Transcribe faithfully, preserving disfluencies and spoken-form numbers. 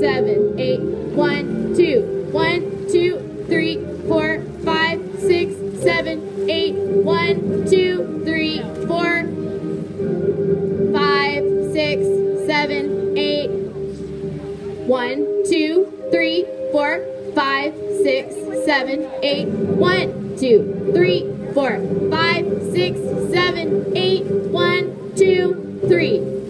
seven, eight, one, two, one, two, three, four, five, six, seven, eight, one, two, three, four, five, six, seven, eight, one, two, three, four, five, six, seven, eight, one, two, three, four, five, six, seven, eight, one, two, three.